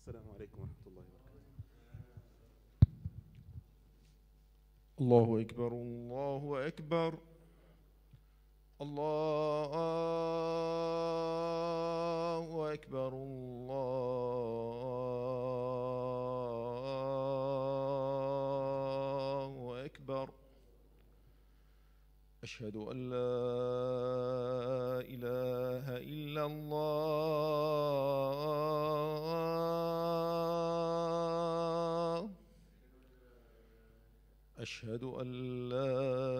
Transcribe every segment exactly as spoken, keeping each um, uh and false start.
السلام عليكم ورحمة الله وبركاته. الله أكبر الله أكبر الله أكبر الله أكبر. أشهد أن لا إله إلا الله. أشهد أن لا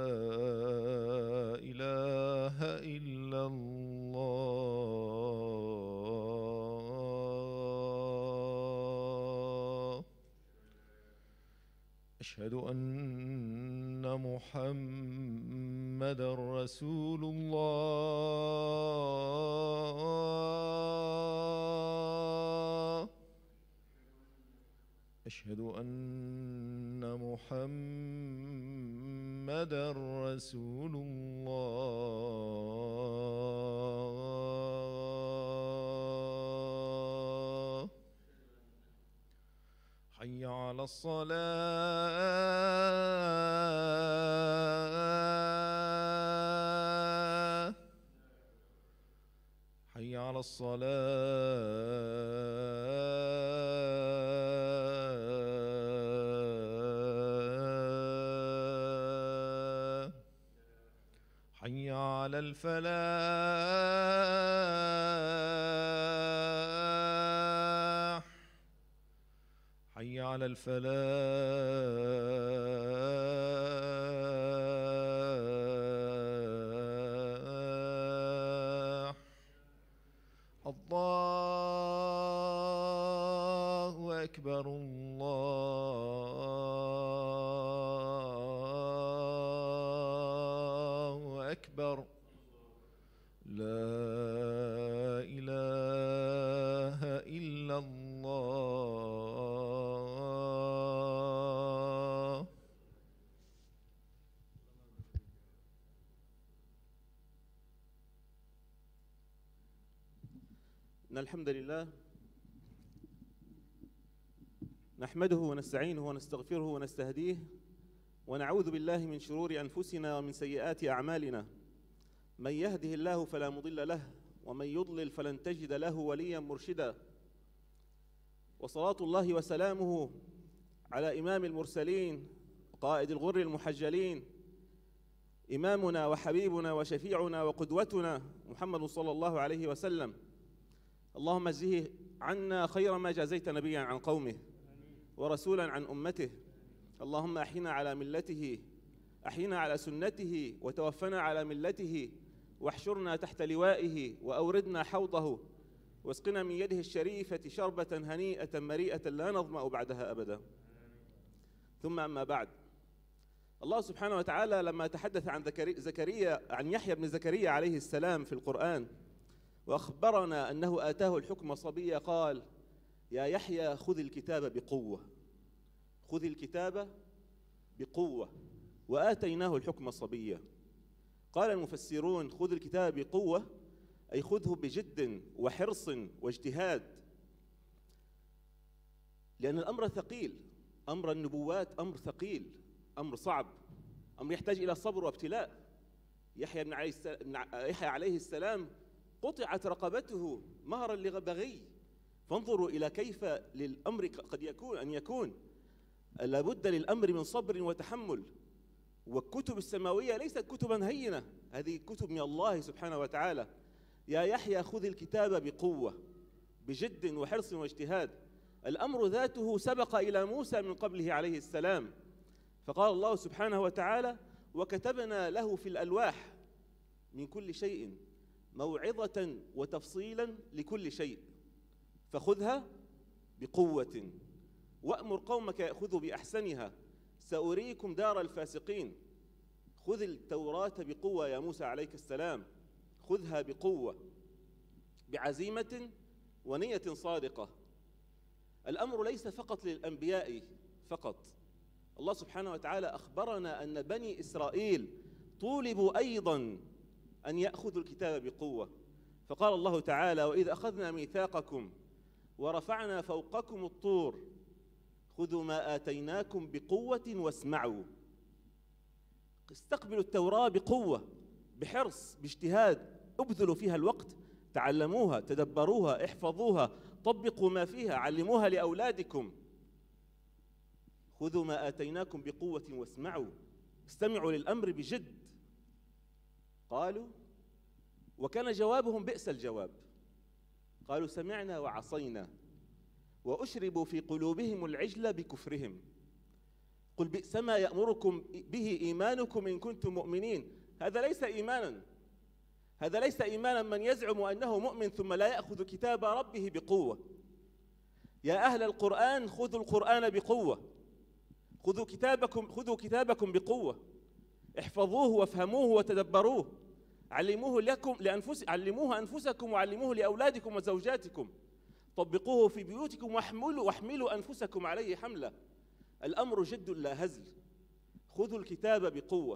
إله إلا الله. أشهد أن محمدًا رسول الله. أشهد أن محمدًا رسول الله. حي على الصلاة. حي على الصلاة. حي على الفلاح. حي على الفلاح. الله أكبر الله أكبر. لا إله إلا الله. إن الحمد لله نحمده ونستعينه ونستغفره ونستهديه ونعوذ بالله من شرور أنفسنا ومن سيئات أعمالنا. من يهده الله فلا مضل له ومن يضلل فلن تجد له وليا مرشدا. وصلاة الله وسلامه على إمام المرسلين قائد الغر المحجلين إمامنا وحبيبنا وشفيعنا وقدوتنا محمد صلى الله عليه وسلم. اللهم اجزه عنا خير ما جازيت نبيا عن قومه ورسولا عن أمته. اللهم أحينا على ملته، أحينا على سنته، وتوفنا على ملته، واحشرنا تحت لوائه، وأوردنا حوضه، واسقنا من يده الشريفة شربة هنيئة مريئة لا نظمأ بعدها أبدا. ثم أما بعد، الله سبحانه وتعالى لما تحدث عن زكريا عن يحيى بن زكريا عليه السلام في القرآن وأخبرنا أنه آتاه الحكم صبيا، قال: يا يحيى خذ الكتاب بقوة، خذ الكتاب بقوة، وآتيناه الحكم صبيا. قال المفسرون: خذ الكتاب بقوة أي خذه بجد وحرص واجتهاد، لأن الأمر ثقيل، أمر النبوات أمر ثقيل، أمر صعب، أمر يحتاج إلى صبر وابتلاء. يحيى بن يحيى عليه السلام قطعت رقبته مهرا لبغي، فانظروا إلى كيف للأمر قد يكون أن يكون لابد للأمر من صبر وتحمل. والكتب السماوية ليست كتبا هينة، هذه كتب من الله سبحانه وتعالى. يا يحيى خذ الكتاب بقوة، بجد وحرص واجتهاد. الأمر ذاته سبق إلى موسى من قبله عليه السلام، فقال الله سبحانه وتعالى: وكتبنا له في الألواح من كل شيء موعظة وتفصيلا لكل شيء فخذها بقوة وأمر قومك يأخذوا بأحسنها سأريكم دار الفاسقين. خذ التوراة بقوة يا موسى عليك السلام، خذها بقوة بعزيمة ونية صادقة. الأمر ليس فقط للأنبياء فقط، الله سبحانه وتعالى أخبرنا أن بني إسرائيل طولبوا أيضا أن يأخذوا الكتاب بقوة، فقال الله تعالى: وإذ أخذنا ميثاقكم ورفعنا فوقكم الطور خذوا ما آتيناكم بقوة واسمعوا. استقبلوا التوراة بقوة، بحرص، باجتهاد، ابذلوا فيها الوقت، تعلموها، تدبروها، احفظوها، طبقوا ما فيها، علموها لأولادكم. خذوا ما آتيناكم بقوة واسمعوا، استمعوا للأمر بجد. قالوا، وكان جوابهم بئس الجواب، قالوا سمعنا وعصينا وأشربوا في قلوبهم العجل بكفرهم. قل بئس ما يأمركم به إيمانكم إن كنتم مؤمنين. هذا ليس إيمانا، هذا ليس إيمانا من يزعم أنه مؤمن ثم لا يأخذ كتاب ربه بقوة. يا أهل القرآن خذوا القرآن بقوة، خذوا كتابكم خذوا كتابكم بقوة، احفظوه وافهموه وتدبروه، علموه لكم لأنفس علموه أنفسكم وعلموه لأولادكم وزوجاتكم، طبقوه في بيوتكم واحملوا واحملوا أنفسكم عليه حملة. الأمر جد لا هزل. خذوا الكتاب بقوة.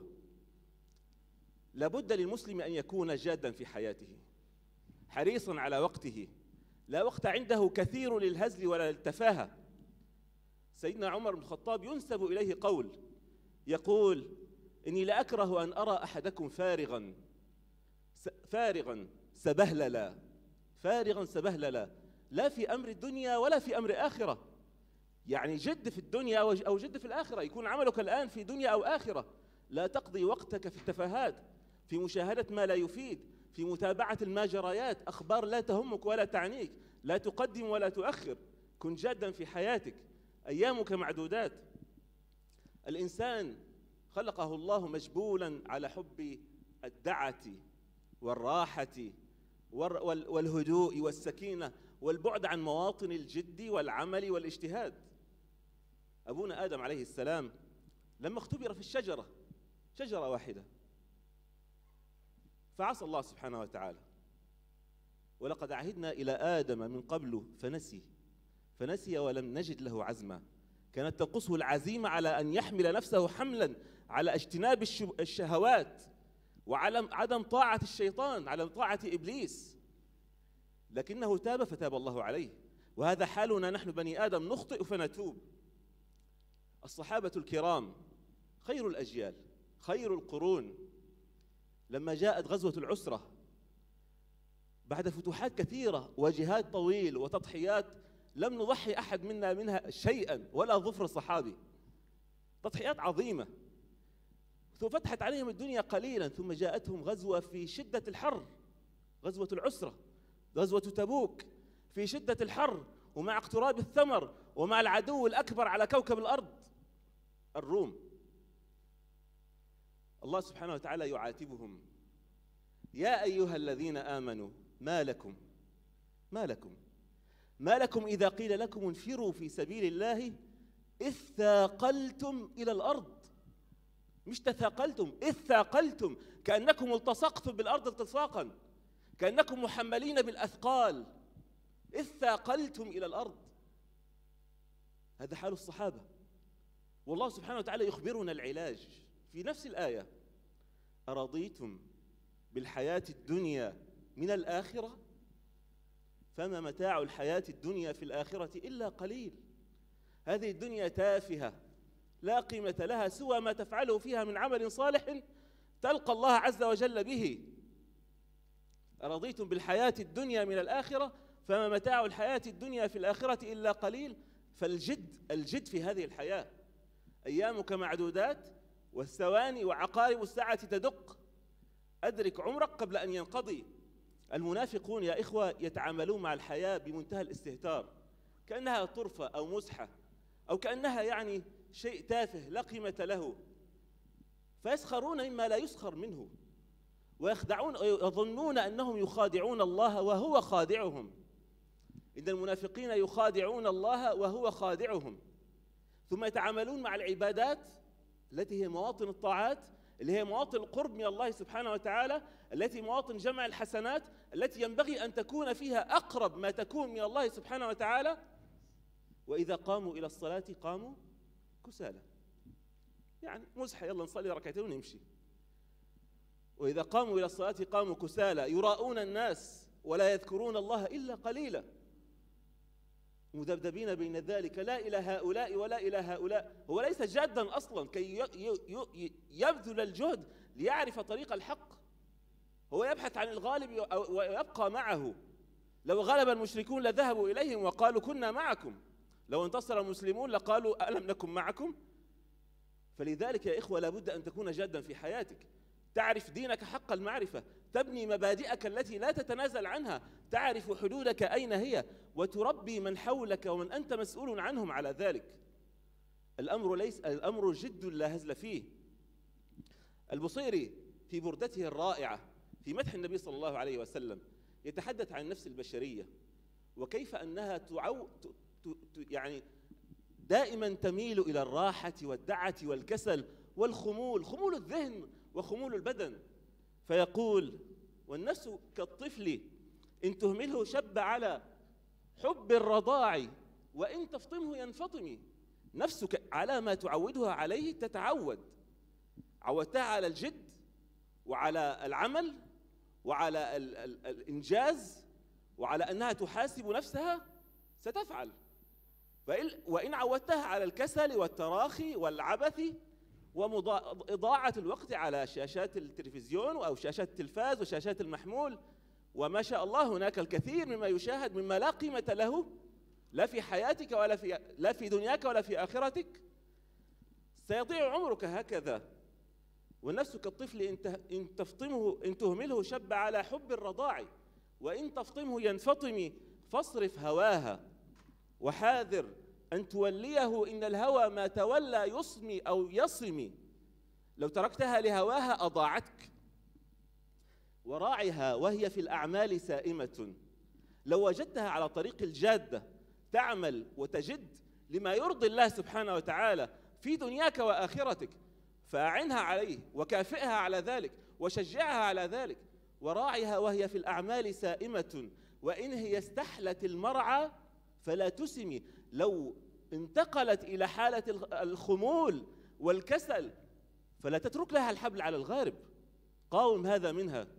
لابد للمسلم أن يكون جادا في حياته، حريصا على وقته، لا وقت عنده كثير للهزل ولا للتفاهة. سيدنا عمر بن الخطاب ينسب إليه قول يقول: إني لأكره أن أرى أحدكم فارغا فارغا سبهللا، فارغا سبهللا، لا في أمر الدنيا ولا في أمر آخرة. يعني جد في الدنيا أو جد في الآخرة، يكون عملك الآن في دنيا أو آخرة. لا تقضي وقتك في التفاهات، في مشاهدة ما لا يفيد، في متابعة الماجريات، أخبار لا تهمك ولا تعنيك، لا تقدم ولا تؤخر. كن جادا في حياتك، أيامك معدودات. الإنسان خلقه الله مجبولا على حب الدعة والراحة والهدوء والسكينة والبعد عن مواطن الجد والعمل والاجتهاد. أبونا آدم عليه السلام لما اختبر في الشجرة، شجرة واحدة، فعصى الله سبحانه وتعالى. ولقد عهدنا إلى آدم من قبل فنسي فنسي ولم نجد له عزما. كانت تقصه العزيمة على أن يحمل نفسه حملا على اجتناب الشهوات وعلى عدم طاعة الشيطان، على طاعة إبليس، لكنه تاب فتاب الله عليه. وهذا حالنا نحن بني آدم، نخطئ فنتوب. الصحابة الكرام خير الأجيال، خير القرون، لما جاءت غزوة العسرة بعد فتوحات كثيرة وجهاد طويل وتضحيات لم نضحي أحد منا منها شيئا ولا ظفر الصحابي، تضحيات عظيمة، فتحت عليهم الدنيا قليلا، ثم جاءتهم غزوة في شدة الحر، غزوة العسرة، غزوة تبوك، في شدة الحر ومع اقتراب الثمر ومع العدو الأكبر على كوكب الأرض، الروم. الله سبحانه وتعالى يعاتبهم: يا أيها الذين آمنوا ما لكم ما لكم ما لكم إذا قيل لكم انفروا في سبيل الله إذ ثاقلتم إلى الأرض. مش تثاقلتم، إذ ثاقلتم، كأنكم التصقتم بالأرض التصاقا، كأنكم محملين بالأثقال، إذ ثاقلتم إلى الأرض. هذا حال الصحابة. والله سبحانه وتعالى يخبرنا العلاج في نفس الآية: أرضيتم بالحياة الدنيا من الآخرة فما متاع الحياة الدنيا في الآخرة إلا قليل. هذه الدنيا تافهة لا قيمة لها سوى ما تفعله فيها من عمل صالح تلقى الله عز وجل به. أرضيتم بالحياة الدنيا من الآخرة فما متاع الحياة الدنيا في الآخرة إلا قليل. فالجد الجد في هذه الحياة، أيامك معدودات والثواني وعقارب الساعة تدق، أدرك عمرك قبل أن ينقضي. المنافقون يا إخوة يتعاملون مع الحياة بمنتهى الاستهتار، كأنها طرفة أو مزحة أو كأنها يعني شيء تافه لا قيمة له، فيسخرون مما لا يسخر منه ويخدعون ويظنون أنهم يخادعون الله وهو خادعهم. إن المنافقين يخادعون الله وهو خادعهم. ثم يتعاملون مع العبادات التي هي مواطن الطاعات، اللي هي مواطن القرب من الله سبحانه وتعالى، التي مواطن جمع الحسنات، التي ينبغي أن تكون فيها أقرب ما تكون من الله سبحانه وتعالى. وإذا قاموا إلى الصلاة قاموا كسالى، يعني مزحة، يلا نصلي ركعتين ونمشي. وإذا قاموا إلى الصلاة قاموا كسالى يراءون الناس ولا يذكرون الله إلا قليلا. مذبذبين بين ذلك لا إلى هؤلاء ولا إلى هؤلاء. هو ليس جادا أصلا كي يبذل الجهد ليعرف طريق الحق، هو يبحث عن الغالب ويبقى معه. لو غلب المشركون لذهبوا إليهم وقالوا كنا معكم، لو انتصر المسلمون لقالوا ألم نكن معكم. فلذلك يا إخوة لابد أن تكون جادا في حياتك، تعرف دينك حق المعرفة، تبني مبادئك التي لا تتنازل عنها، تعرف حدودك أين هي، وتربي من حولك ومن أنت مسؤول عنهم على ذلك. الأمر ليس الأمر جد لا هزل فيه. البصيري في بردته الرائعة في مدح النبي صلى الله عليه وسلم يتحدث عن النفس البشرية وكيف أنها تعو يعني دائما تميل إلى الراحة والدعة والكسل والخمول، خمول الذهن وخمول البدن. فيقول: والنفس كالطفل إن تهمله شب على حب الرضاع وإن تفطمه ينفطم. نفسك على ما تعودها عليه تتعود، عودتها على الجد وعلى العمل وعلى ال ال الإنجاز وعلى أنها تحاسب نفسها ستفعل. وإن عودتها على الكسل والتراخي والعبث وإضاعة الوقت على شاشات التلفزيون أو شاشات التلفاز وشاشات المحمول، وما شاء الله هناك الكثير مما يشاهد مما لا قيمة له لا في حياتك ولا في لا في دنياك ولا في آخرتك، سيضيع عمرك هكذا. والنفس كالطفل إن تفطمه إن تهمله شب على حب الرضاع وإن تفطمه ينفطم. فاصرف هواها وحاذر أن توليه إن الهوى ما تولى يصمي أو يصمي. لو تركتها لهواها أضاعتك. وراعها وهي في الأعمال سائمة. لو وجدتها على طريق الجادة تعمل وتجد لما يرضي الله سبحانه وتعالى في دنياك وآخرتك فأعنها عليه وكافئها على ذلك وشجعها على ذلك. وراعها وهي في الأعمال سائمة وإن هي استحلت المرعى فلا تسمي. لو انتقلت إلى حالة الخمول والكسل فلا تترك لها الحبل على الغارب، قاوم هذا منها.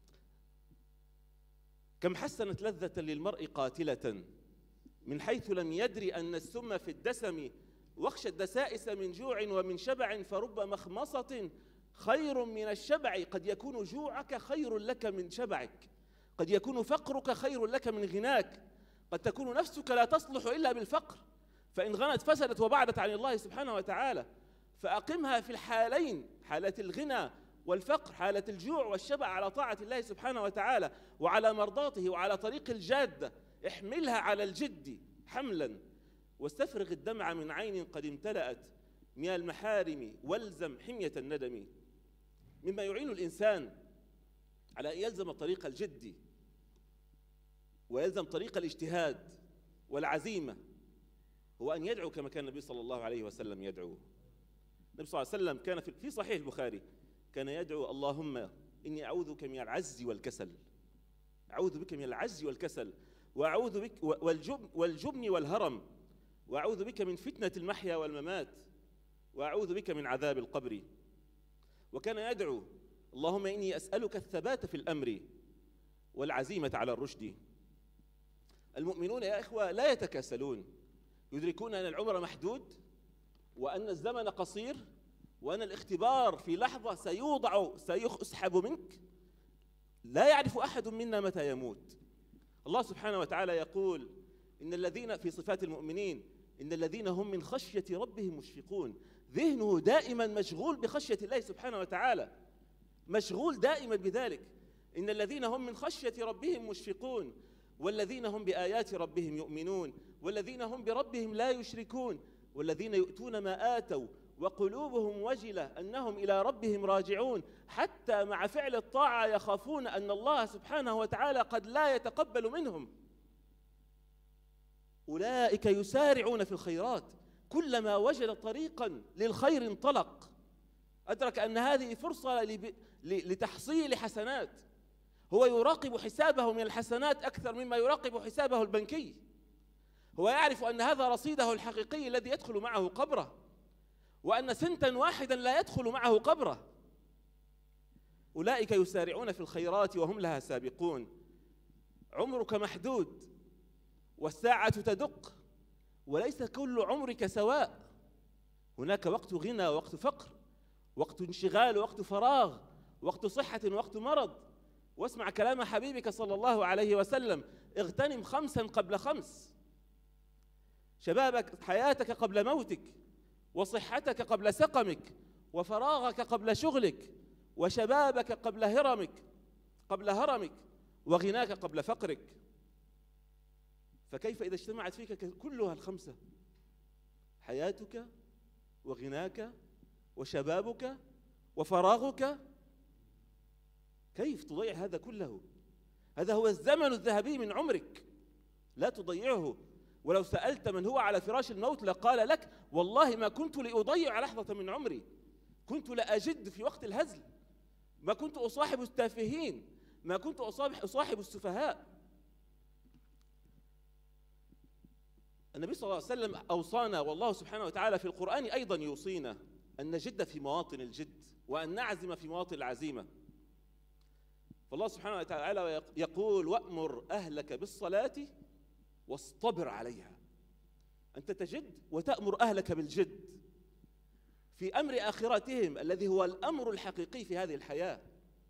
كم حسنت لذة للمرء قاتلة من حيث لم يدري أن السم في الدسم، واخشى الدسائس من جوع ومن شبع فرب مخمصة خير من الشبع. قد يكون جوعك خير لك من شبعك، قد يكون فقرك خير لك من غناك، قد تكون نفسك لا تصلح إلا بالفقر، فإن غنت فسدت وبعدت عن الله سبحانه وتعالى. فأقمها في الحالين، حالة الغنى والفقر، حالة الجوع والشبع، على طاعة الله سبحانه وتعالى وعلى مرضاته وعلى طريق الجادة. احملها على الجد حملا واستفرغ الدمع من عين قد امتلأت من المحارم والزم حمية الندم. مما يعين الإنسان على أن يلزم طريق الجد ويلزم طريق الاجتهاد والعزيمة هو أن يدعو كما كان النبي صلى الله عليه وسلم يدعو. النبي صلى الله عليه وسلم كان في صحيح البخاري كان يدعو: اللهم إني أعوذ بك من العجز والكسل، أعوذ بك من العجز والكسل، وأعوذ بك والجبن, والجبن والهرم، وأعوذ بك من فتنة المحيا والممات، وأعوذ بك من عذاب القبر. وكان يدعو: اللهم إني أسألك الثبات في الأمر والعزيمة على الرشد. المؤمنون يا إخوة لا يتكاسلون، يدركون أن العمر محدود وأن الزمن قصير وأن الاختبار في لحظة سيوضع سيسحب منك. لا يعرف أحد منا متى يموت. الله سبحانه وتعالى يقول إن الذين في صفات المؤمنين إن الذين هم من خشية ربهم مشفقون. ذهنه دائما مشغول بخشية الله سبحانه وتعالى، مشغول دائما بذلك. إن الذين هم من خشية ربهم مشفقون والذين هم بآيات ربهم يؤمنون والذين هم بربهم لا يشركون والذين يؤتون ما آتوا وقلوبهم وجلة أنهم إلى ربهم راجعون. حتى مع فعل الطاعة يخافون أن الله سبحانه وتعالى قد لا يتقبل منهم. أولئك يسارعون في الخيرات، كلما وجد طريقا للخير انطلق. أدرك أن هذه فرصة لتحصيل حسنات، هو يراقب حسابه من الحسنات أكثر مما يراقب حسابه البنكي. هو يعرف أن هذا رصيده الحقيقي الذي يدخل معه قبره، وأن سنتا واحدا لا يدخل معه قبره. أولئك يسارعون في الخيرات وهم لها سابقون. عمرك محدود والساعة تدق وليس كل عمرك سواء، هناك وقت غنى ووقت فقر، وقت انشغال ووقت فراغ، وقت صحة ووقت مرض. واسمع كلام حبيبك صلى الله عليه وسلم: اغتنم خمسا قبل خمس، شبابك حياتك قبل موتك، وصحتك قبل سقمك، وفراغك قبل شغلك، وشبابك قبل هرمك قبل هرمك، وغناك قبل فقرك. فكيف إذا اجتمعت فيك كلها الخمسة، حياتك وغناك وشبابك وفراغك؟ كيف تضيع هذا كله؟ هذا هو الزمن الذهبي من عمرك، لا تضيعه. ولو سألت من هو على فراش الموت لقال لك: والله ما كنت لأضيع لحظة من عمري، كنت لأجد في وقت الهزل، ما كنت أصاحب التافهين، ما كنت أصاحب السفهاء. النبي صلى الله عليه وسلم أوصانا، والله سبحانه وتعالى في القرآن أيضا يوصينا أن نجد في مواطن الجد، وأن نعزم في مواطن العزيمة. فالله سبحانه وتعالى يقول: وأمر أهلك بالصلاة واصطبر عليها. أنت تجد وتأمر أهلك بالجد في أمر آخرتهم الذي هو الأمر الحقيقي في هذه الحياة.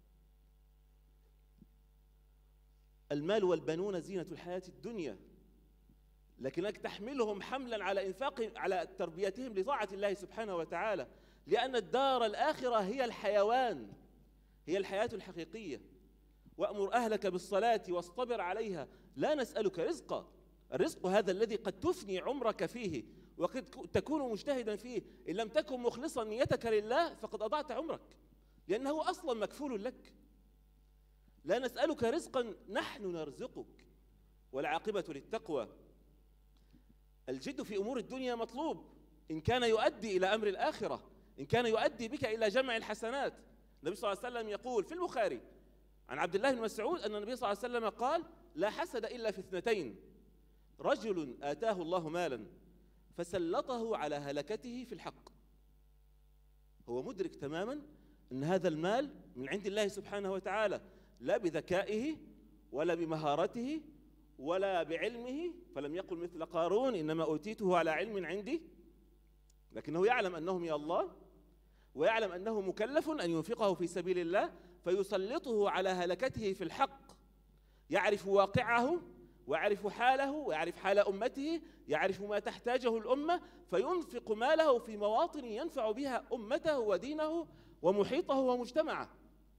المال والبنون زينة الحياة الدنيا، لكنك تحملهم حملا على إنفاق على تربيتهم لطاعة الله سبحانه وتعالى، لأن الدار الآخرة هي الحيوان، هي الحياة الحقيقية. وأمر أهلك بالصلاة واصطبر عليها. لا نسألك رزقا، الرزق هذا الذي قد تفني عمرك فيه وقد تكون مجتهدا فيه، إن لم تكن مخلصا نيتك لله فقد أضعت عمرك، لأنه أصلا مكفول لك. لا نسألك رزقا، نحن نرزقك، والعاقبة للتقوى. الجد في أمور الدنيا مطلوب إن كان يؤدي إلى أمر الآخرة، إن كان يؤدي بك إلى جمع الحسنات. النبي صلى الله عليه وسلم يقول في البخاري عن عبد الله بن مسعود أن النبي صلى الله عليه وسلم قال: لا حسد إلا في اثنتين، رجل آتاه الله مالا فسلطه على هلكته في الحق. هو مدرك تماما أن هذا المال من عند الله سبحانه وتعالى، لا بذكائه ولا بمهارته ولا بعلمه، فلم يقل مثل قارون: إنما أوتيته على علم عندي، لكنه يعلم أنه من الله، ويعلم أنه مكلف أن ينفقه في سبيل الله، فيسلطه على هلكته في الحق. يعرف واقعه ويعرف حاله ويعرف حال أمته، يعرف ما تحتاجه الأمة، فينفق ماله في مواطن ينفع بها أمته ودينه ومحيطه ومجتمعه.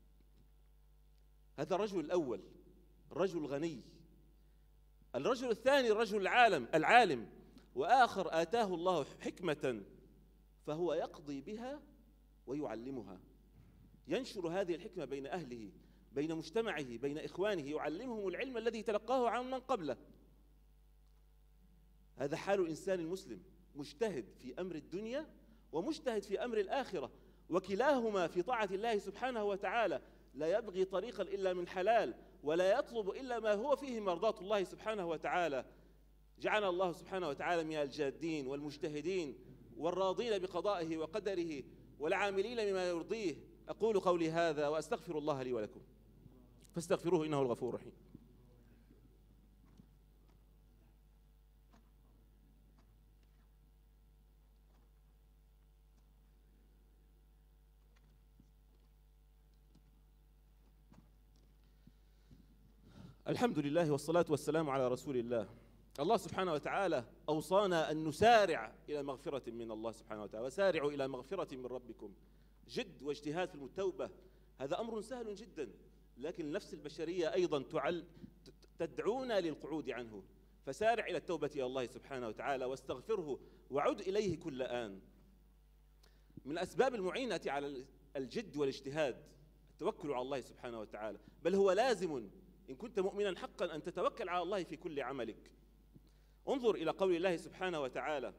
هذا الرجل الأول، الرجل الغني. الرجل الثاني الرجل العالم العالم، وآخر آتاه الله حكمة فهو يقضي بها ويعلمها، ينشر هذه الحكمة بين أهله، بين مجتمعه، بين إخوانه، يعلمهم العلم الذي تلقاه عن من قبله. هذا حال الإنسان المسلم، مجتهد في أمر الدنيا ومجتهد في أمر الآخرة، وكلاهما في طاعة الله سبحانه وتعالى، لا يبغي طريقا إلا من حلال، ولا يطلب إلا ما هو فيه مرضاة الله سبحانه وتعالى. جعلنا الله سبحانه وتعالى من الجادين والمجتهدين والراضين بقضائه وقدره والعاملين بما يرضيه. أقول قولي هذا وأستغفر الله لي ولكم فاستغفروه إنه الغفور الرحيم. الحمد لله والصلاة والسلام على رسول الله. الله سبحانه وتعالى أوصانا أن نسارع إلى مغفرة من الله سبحانه وتعالى، وسارعوا إلى مغفرة من ربكم. جد واجتهاد في التوبة هذا أمر سهل جدا، لكن النفس البشرية أيضا تعل تدعونا للقعود عنه. فسارع إلى التوبة إلى الله سبحانه وتعالى واستغفره وعد إليه كل آن. من الأسباب المعينة على الجد والاجتهاد التوكل على الله سبحانه وتعالى، بل هو لازم إن كنت مؤمنا حقا أن تتوكل على الله في كل عملك. انظر إلى قول الله سبحانه وتعالى: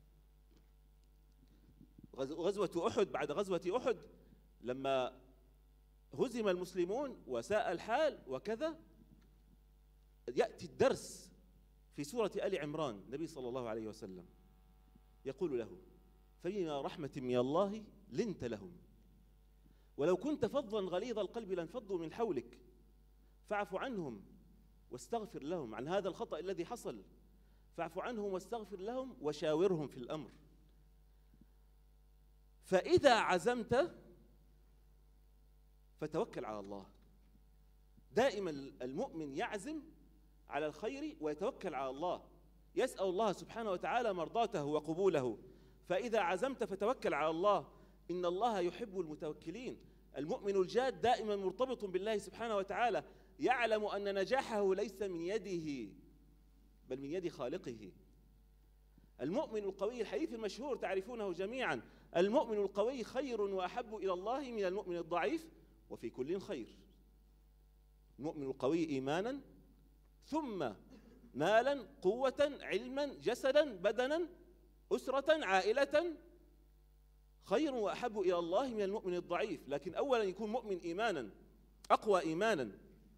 غزوة أحد، بعد غزوة أحد لما هزم المسلمون وساء الحال وكذا، يأتي الدرس في سورة آل عمران. النبي صلى الله عليه وسلم يقول له: فبما رحمة من الله لنت لهم ولو كنت فظا غليظ القلب لانفضوا من حولك فاعف عنهم واستغفر لهم عن هذا الخطأ الذي حصل، فاعف عنهم واستغفر لهم وشاورهم في الأمر. فإذا عزمت فتوكل على الله. دائما المؤمن يعزم على الخير ويتوكل على الله، يسأل الله سبحانه وتعالى مرضاته وقبوله. فإذا عزمت فتوكل على الله، إن الله يحب المتوكلين. المؤمن الجاد دائما مرتبط بالله سبحانه وتعالى، يعلم أن نجاحه ليس من يده بل من يد خالقه. المؤمن القوي، الحديث المشهور تعرفونه جميعا، المؤمن القوي خير وأحب إلى الله من المؤمن الضعيف وفي كل خير. المؤمن القوي إيمانا ثم مالا قوة علما جسدا بدنا أسرة عائلة، خير وأحب إلى الله من المؤمن الضعيف. لكن أولا يكون مؤمن إيمانا أقوى إيمانا.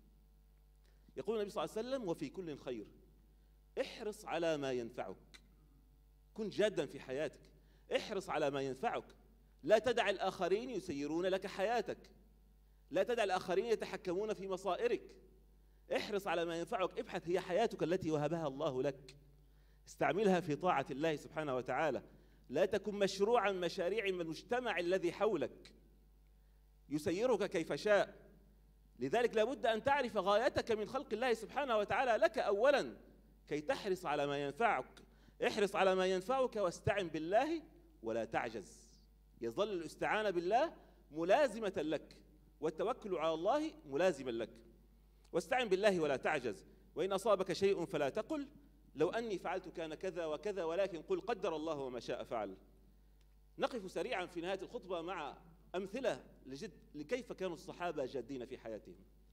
يقول النبي صلى الله عليه وسلم وفي كل خير. احرص على ما ينفعك، كن جادا في حياتك، احرص على ما ينفعك. لا تدع الآخرين يسيرون لك حياتك، لا تدع الآخرين يتحكمون في مصائرك. احرص على ما ينفعك، ابحث، هي حياتك التي وهبها الله لك، استعملها في طاعة الله سبحانه وتعالى. لا تكن مشروعا مشاريع من المجتمع الذي حولك يسيرك كيف شاء. لذلك لابد أن تعرف غايتك من خلق الله سبحانه وتعالى لك أولا كي تحرص على ما ينفعك. احرص على ما ينفعك واستعن بالله ولا تعجز. يظل الاستعانة بالله ملازمة لك، والتوكل على الله ملازما لك. واستعن بالله ولا تعجز. وإن أصابك شيء فلا تقل لو أني فعلت كان كذا وكذا، ولكن قل قدر الله وما شاء فعل. نقف سريعا في نهاية الخطبة مع أمثلة لجد لكيف كانوا الصحابة جادين في حياتهم.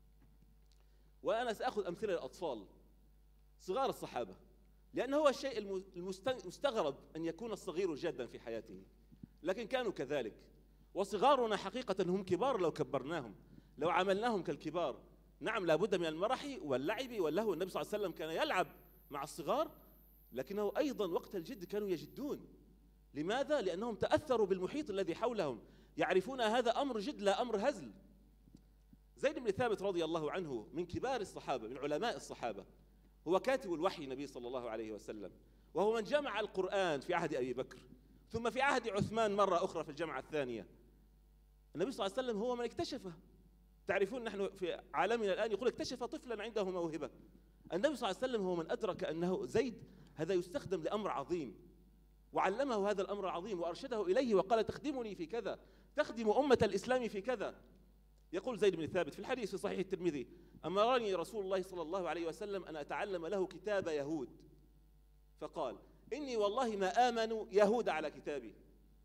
وأنا سأخذ أمثلة للأطفال صغار الصحابة، لأن هو الشيء المستغرب أن يكون الصغير جادا في حياته، لكن كانوا كذلك. وصغارنا حقيقة هم كبار لو كبرناهم، لو عملناهم كالكبار. نعم لابد من المرح واللعب واللهو. النبي صلى الله عليه وسلم كان يلعب مع الصغار، لكنه أيضا وقت الجد كانوا يجدون. لماذا؟ لأنهم تأثروا بالمحيط الذي حولهم، يعرفون هذا أمر جد لا أمر هزل. زيد بن ثابت رضي الله عنه من كبار الصحابة، من علماء الصحابة، هو كاتب الوحي النبي صلى الله عليه وسلم، وهو من جمع القرآن في عهد أبي بكر، ثم في عهد عثمان مرة أخرى في الجمعة الثانية. النبي صلى الله عليه وسلم هو من اكتشفه. تعرفون نحن في عالمنا الآن يقول اكتشف طفلا عنده موهبة. النبي صلى الله عليه وسلم هو من أدرك أنه زيد هذا يستخدم لأمر عظيم، وعلمه هذا الأمر العظيم وأرشده إليه وقال تخدمني في كذا، تخدم أمة الإسلام في كذا. يقول زيد بن ثابت في الحديث في صحيح الترمذي: أمرني رسول الله صلى الله عليه وسلم أن أتعلم له كتاب يهود، فقال إني والله ما آمنوا يهود على كتابي.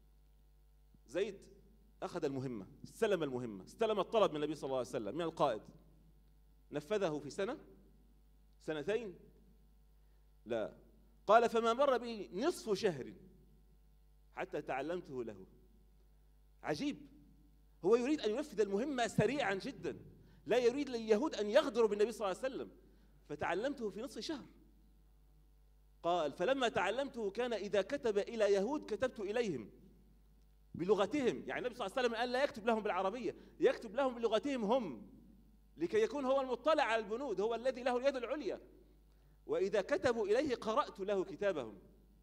زيد أخذ المهمة، استلم المهمة، استلم الطلب من النبي صلى الله عليه وسلم من القائد. نفذه في سنة، سنتين، لا، قال فما مر بي نصف شهر حتى تعلمته له. عجيب، هو يريد أن ينفذ المهمة سريعا جدا، لا يريد لليهود أن يغدروا بالنبي صلى الله عليه وسلم، فتعلمته في نصف شهر. قال فلما تعلمته كان إذا كتب إلى يهود كتبت إليهم بلغتهم. يعني النبي صلى الله عليه وسلم الآن لا يكتب لهم بالعربية، يكتب لهم بلغتهم هم، لكي يكون هو المطلع على البنود، هو الذي له اليد العليا. وإذا كتبوا إليه قرأت له كتابهم.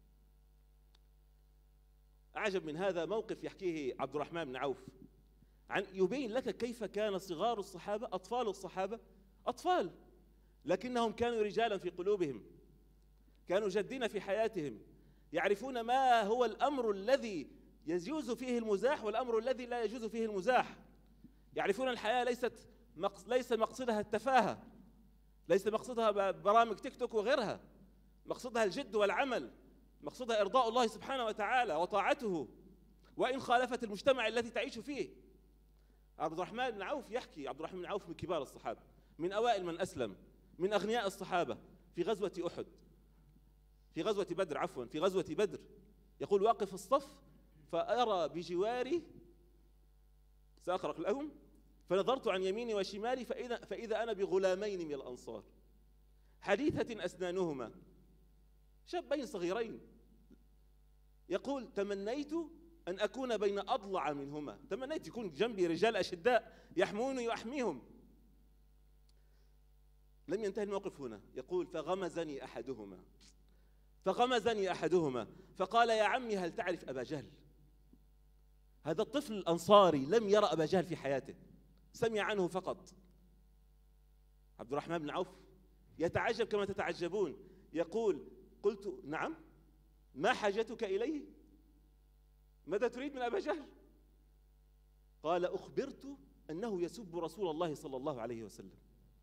أعجب من هذا موقف يحكيه عبد الرحمن بن عوف، عن يبين لك كيف كان صغار الصحابة، أطفال الصحابة أطفال، لكنهم كانوا رجالا في قلوبهم، كانوا جادين في حياتهم، يعرفون ما هو الأمر الذي يجوز فيه المزاح والأمر الذي لا يجوز فيه المزاح. يعرفون الحياة ليست ليس مقصدها التفاهة، ليس مقصدها برامج تيك توك وغيرها، مقصدها الجد والعمل، مقصدها إرضاء الله سبحانه وتعالى وطاعته وإن خالفت المجتمع الذي تعيش فيه. عبد الرحمن بن عوف يحكي، عبد الرحمن بن عوف من كبار الصحابة، من أوائل من أسلم، من أغنياء الصحابة، في غزوة أحد، في غزوة بدر عفوا في غزوة بدر، يقول واقف الصف فأرى بجواري، سأقرأ لهم، فنظرت عن يميني وشمالي فإذا, فإذا أنا بغلامين من الأنصار حديثة أسنانهما، شابين صغيرين. يقول تمنيت أن أكون بين أضلع منهما، تمنيت يكون جنبي رجال أشداء يحموني وأحميهم. لم ينتهي الموقف هنا، يقول فغمزني أحدهما، فغمزني أحدهما فقال يا عمي هل تعرف أبا جهل؟ هذا الطفل الأنصاري لم يرى أبا جهل في حياته، سمع عنه فقط. عبد الرحمن بن عوف يتعجب كما تتعجبون، يقول قلت نعم، ما حاجتك إليه؟ ماذا تريد من أبا جهل؟ قال أخبرت أنه يسب رسول الله صلى الله عليه وسلم،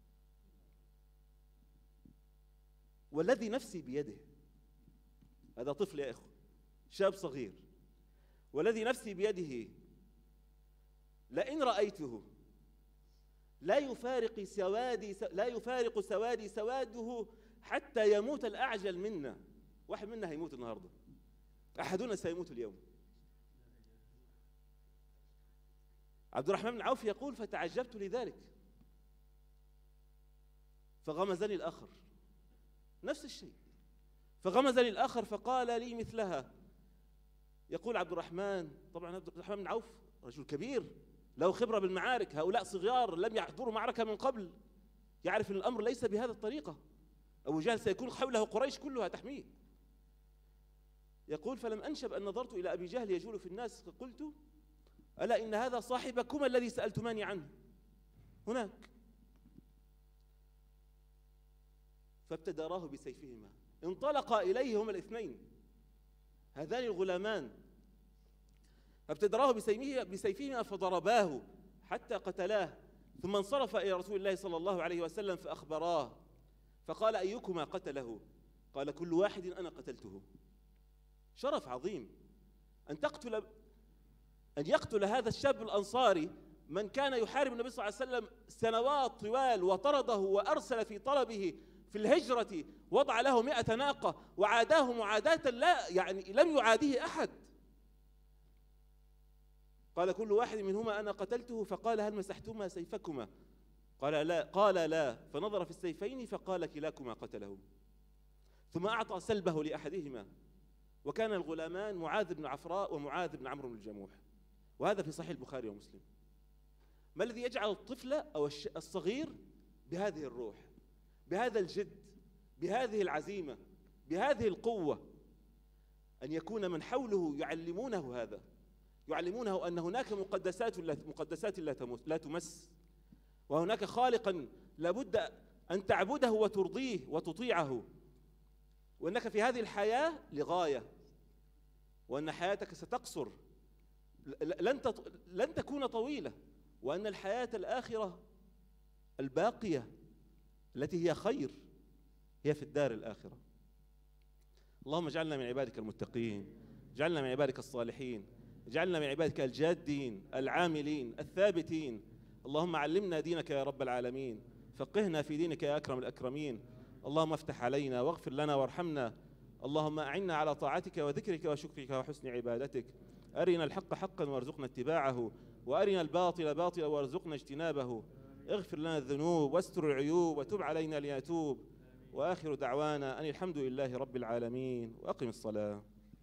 والذي نفسي بيده. هذا طفل يا إخوة، شاب صغير، والذي نفسي بيده لئن رأيته لا يفارق سوادي لا يفارق سوادي سواده حتى يموت الأعجل منا. واحد منا هيموت النهارده، أحدنا سيموت اليوم. عبد الرحمن بن عوف يقول فتعجبت لذلك، فغمزني الآخر نفس الشيء، فغمزني الآخر فقال لي مثلها. يقول عبد الرحمن، طبعا عبد الرحمن بن عوف رجل كبير له خبرة بالمعارك، هؤلاء صغار لم يحضروا معركة من قبل، يعرف أن الأمر ليس بهذا الطريقة، أبو جهل سيكون حوله قريش كلها تحميه. يقول فلم أنشب أن نظرت إلى أبي جهل يجول في الناس فقلت ألا إن هذا صاحبكما الذي سألتماني عنه هناك. فابتدراه بسيفهما، انطلقا إليه هما الاثنين هذان الغلامان، فابتدراه بسيفهما فضرباه حتى قتلاه، ثم انصرف إلى رسول الله صلى الله عليه وسلم فأخبراه، فقال أيكما قتله؟ قال كل واحد أنا قتلته. شرف عظيم أن تقتل أن يقتل هذا الشاب الأنصاري من كان يحارب النبي صلى الله عليه وسلم سنوات طوال، وطرده وأرسل في طلبه في الهجرة، وضع له مئة ناقة وعاداه معاداة لا يعني لم يعاديه أحد. قال كل واحد منهما أنا قتلته، فقال هل مسحتما سيفكما؟ قال لا، قال لا، فنظر في السيفين فقال كلاكما قتله. ثم أعطى سلبه لأحدهما، وكان الغلامان معاذ بن عفراء ومعاذ بن عمرو بن الجموح، وهذا في صحيح البخاري ومسلم. ما الذي يجعل الطفل أو الصغير بهذه الروح، بهذا الجد، بهذه العزيمة، بهذه القوة؟ أن يكون من حوله يعلمونه هذا، يعلمونه أن هناك مقدسات مقدسات لا تمس، وهناك خالقا لابد أن تعبده وترضيه وتطيعه، وأنك في هذه الحياة لغاية، وأن حياتك ستقصر لن لن تكون طويلة، وأن الحياة الآخرة الباقية التي هي خير هي في الدار الآخرة. اللهم اجعلنا من عبادك المتقين، اجعلنا من عبادك الصالحين، اجعلنا من عبادك الجادين العاملين الثابتين. اللهم علمنا دينك يا رب العالمين، فقهنا في دينك يا أكرم الأكرمين. اللهم افتح علينا واغفر لنا وارحمنا. اللهم أعنا على طاعتك وذكرك وشكرك وحسن عبادتك. أرنا الحق حقا وارزقنا اتباعه، وأرنا الباطل باطلا وارزقنا اجتنابه. اغفر لنا الذنوب واستر العيوب وتب علينا لنتوب. وآخر دعوانا أن الحمد لله رب العالمين، وأقم الصلاة.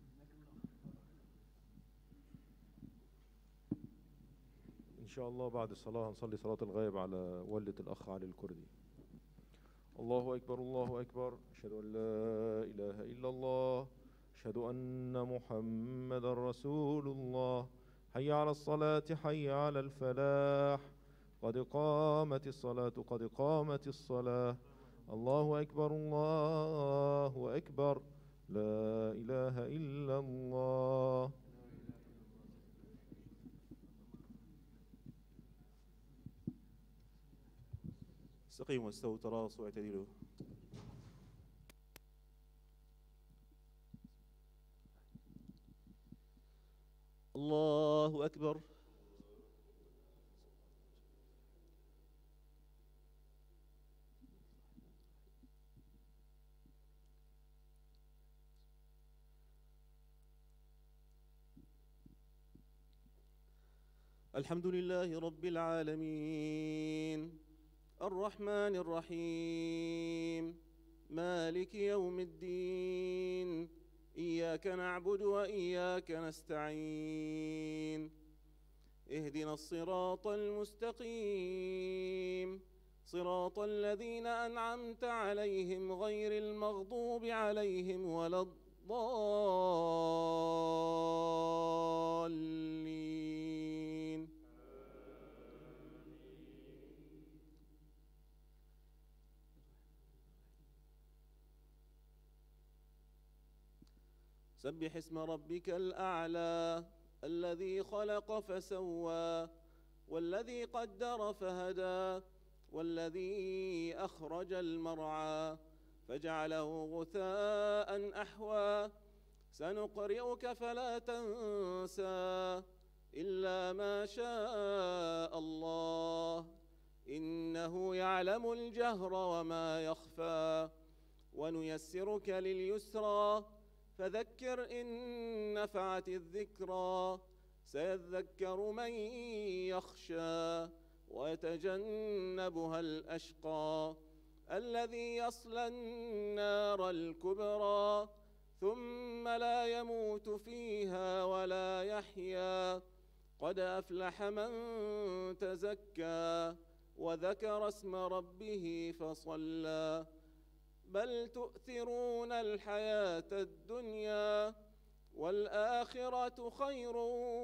إن شاء الله بعد الصلاة هنصلي صلاة الغائب على والدة الأخ علي الكردي. الله أكبر الله أكبر، أشهد أن لا إله إلا الله، أشهد أن محمدا رسول الله. حي على الصلاة حي على الفلاح، قد قامت الصلاة قد قامت الصلاة. الله أكبر الله أكبر، لا إله إلا الله. استقيموا واستووا تراصوا واعتدلوا. الله أكبر. الحمد لله رب العالمين، الرحمن الرحيم، مالك يوم الدين، إياك نعبد وإياك نستعين، اهدنا الصراط المستقيم، صراط الذين أنعمت عليهم غير المغضوب عليهم ولا الضالين. سبح اسم ربك الأعلى الذي خلق فسوى والذي قدر فهدى والذي أخرج المرعى فجعله غثاء أحوى سنقرئك فلا تنسى إلا ما شاء الله إنه يعلم الجهر وما يخفى ونيسرك لليسرى فذكر إن نفعت الذكرى سيذكر من يخشى ويتجنبها الأشقى الذي يصلى النار الكبرى ثم لا يموت فيها ولا يحيا قد أفلح من تزكى وذكر اسم ربه فصلى بل تؤثرون الحياة الدنيا والآخرة خير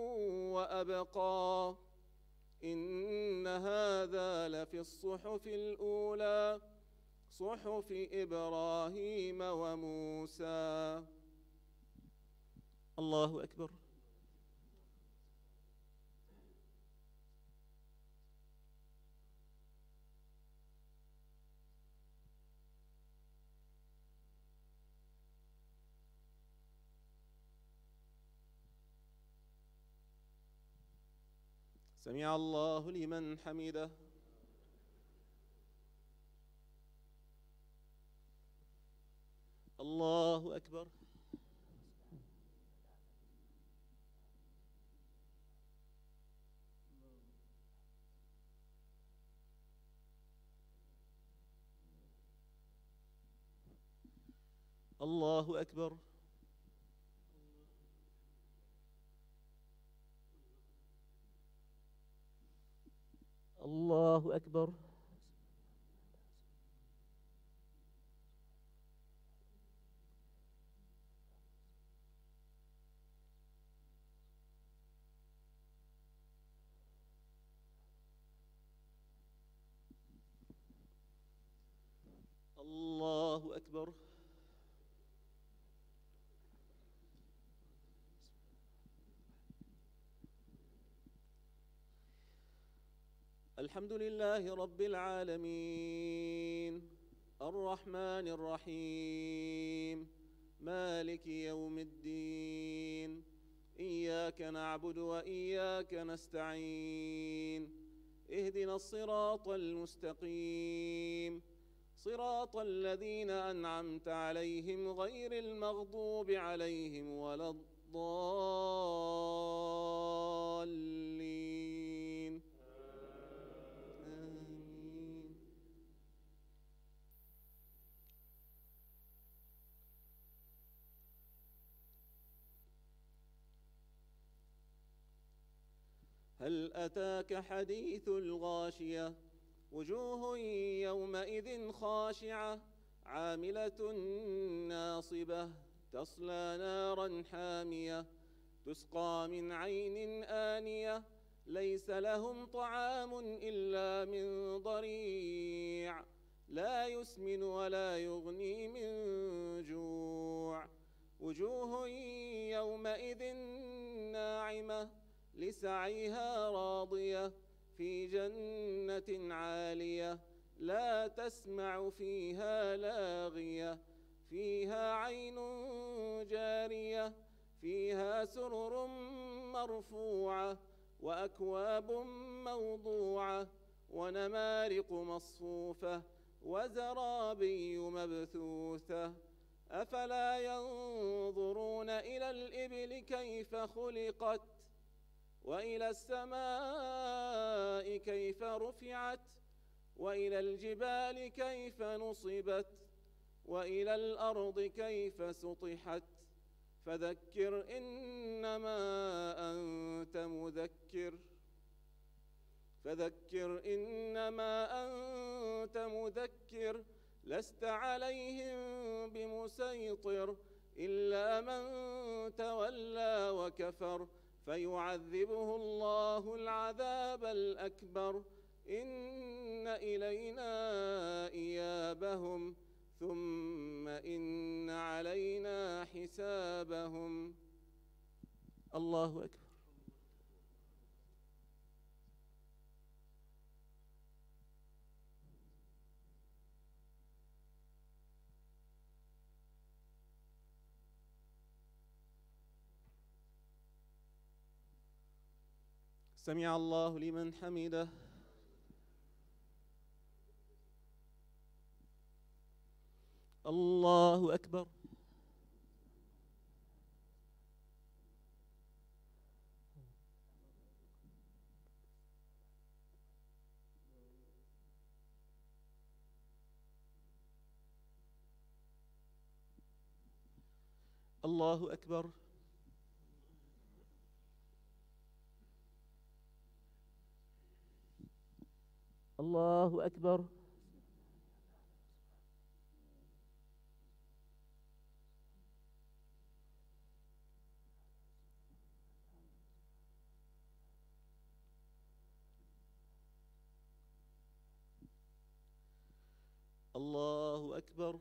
وأبقى إن هذا لفي الصحف الأولى صحف إبراهيم وموسى. الله أكبر. سمع الله لمن حمده. الله أكبر. الله أكبر. الله أكبر. الله أكبر. الحمد لله رب العالمين الرحمن الرحيم مالك يوم الدين إياك نعبد وإياك نستعين اهدنا الصراط المستقيم صراط الذين أنعمت عليهم غير المغضوب عليهم ولا الضالين. آمين. هل أتاك حديث الغاشية وجوه يومئذ خاشعة عاملة ناصبة تصلى نارا حامية تسقى من عين آنية ليس لهم طعام إلا من ضريع لا يسمن ولا يغني من جوع وجوه يومئذ ناعمة لسعيها راضية في جنة عالية لا تسمع فيها لاغية فيها عين جارية فيها سرر مرفوعة وأكواب موضوعة ونمارق مصفوفة وزرابي مبثوثة أفلا ينظرون إلى الإبل كيف خلقت وإلى السماء كيف رفعت وإلى الجبال كيف نصبت وإلى الأرض كيف سطحت فذكر إنما أنت مذكر فذكر إنما أنت مذكر لست عليهم بمسيطر إلا من تولى وكفر فيعذبه الله العذاب الأكبر إن إلينا إيابهم ثم إن علينا حسابهم. الله أكبر. سمع الله لمن حمده. الله أكبر. الله أكبر. الله أكبر. الله أكبر.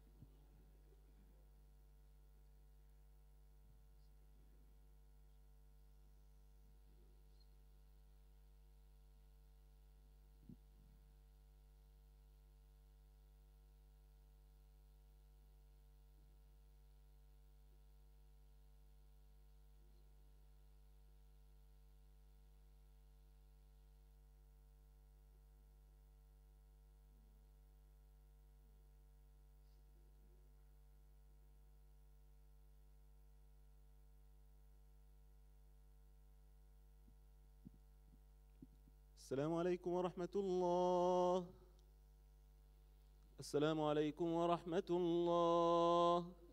السلام عليكم ورحمة الله. السلام عليكم ورحمة الله.